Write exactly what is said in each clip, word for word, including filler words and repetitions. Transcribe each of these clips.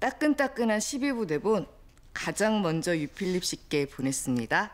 따끈따끈한 십이 부 대본 가장 먼저 유필립 씨께 보냈습니다.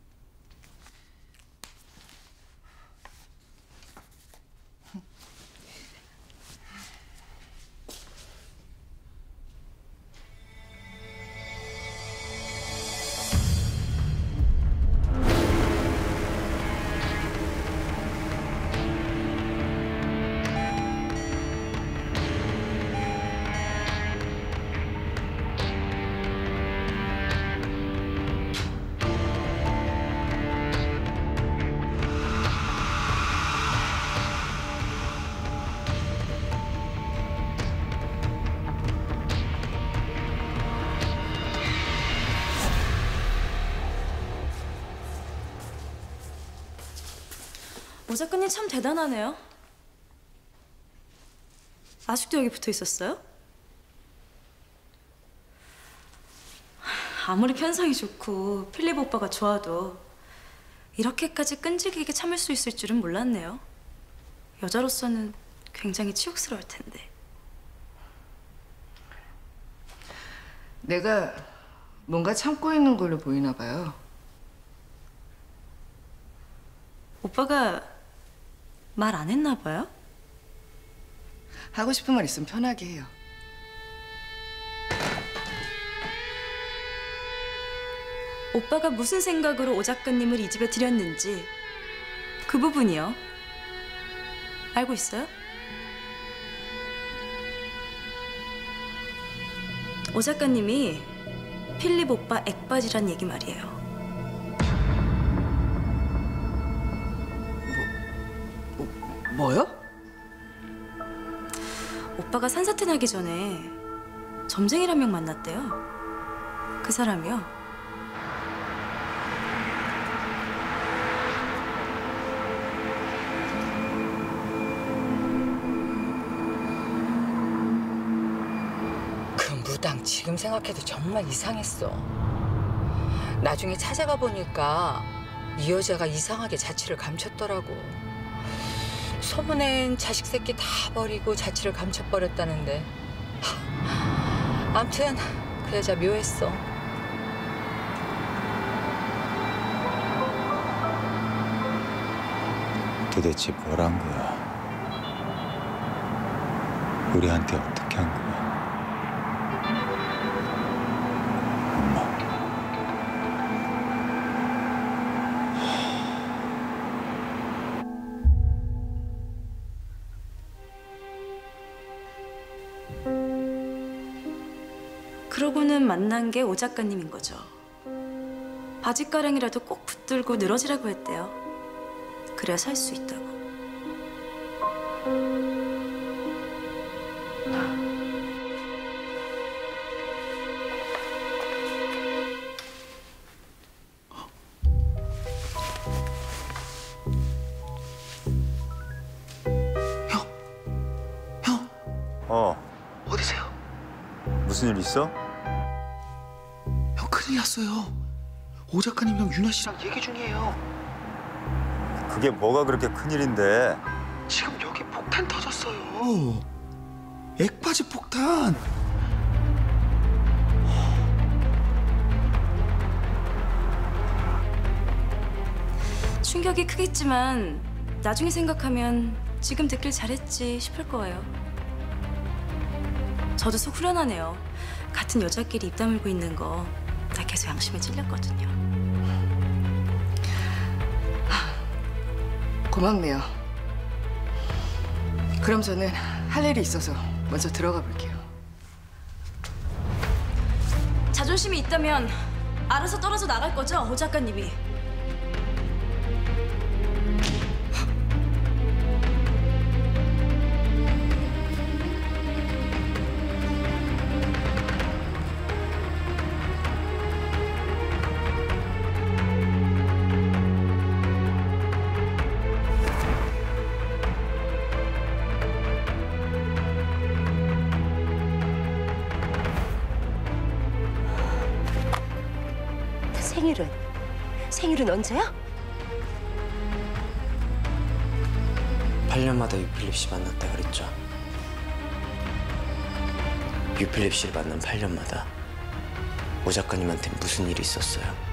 오 작가님 참 대단하네요. 아직도 여기 붙어 있었어요? 아무리 편성이 좋고 필립 오빠가 좋아도 이렇게까지 끈질기게 참을 수 있을 줄은 몰랐네요. 여자로서는 굉장히 치욕스러울 텐데. 내가 뭔가 참고 있는 걸로 보이나 봐요. 오빠가 말 안 했나 봐요? 하고 싶은 말 있으면 편하게 해요. 오빠가 무슨 생각으로 오 작가님을 이 집에 들였는지 그 부분이요. 알고 있어요? 오 작가님이 필립 오빠 액바지란 얘기 말이에요. 뭐요? 오빠가 산사태 나기 전에 점쟁이란 명 만났대요. 그 사람이요. 그 무당 지금 생각해도 정말 이상했어. 나중에 찾아가 보니까 이 여자가 이상하게 자취를 감췄더라고. 소문엔 자식 새끼 다 버리고 자취를 감춰버렸다는데. 암튼 그 여자 묘했어. 도대체 뭘 한 거야? 우리한테 어떻게 한 거야? 엄마. 그러고는 만난 게 오 작가님인 거죠. 바지가랑이라도 꼭 붙들고 늘어지라고 했대요. 그래야 살 수 있다고. 형! 형! 어, 어디세요? 무슨 일 있어? 형 큰일 났어요. 오 작가님이랑 윤아 씨랑 얘기 중이에요. 그게 뭐가 그렇게 큰일인데? 지금 여기 폭탄 터졌어요. 액바지 폭탄. 충격이 크겠지만 나중에 생각하면 지금 듣길 잘했지 싶을 거예요. 저도 속 후련하네요. 같은 여자끼리 입 다물고 있는 거 나 계속 양심에 찔렸거든요. 고맙네요. 그럼 저는 할 일이 있어서 먼저 들어가 볼게요. 자존심이 있다면 알아서 떨어져 나갈 거죠, 오 작가님이? 생일은? 생일은 언제야? 팔 년마다 유필립 씨 만났다 그랬죠. 유필립 씨를 만난 팔 년마다 오 작가님한테 무슨 일이 있었어요?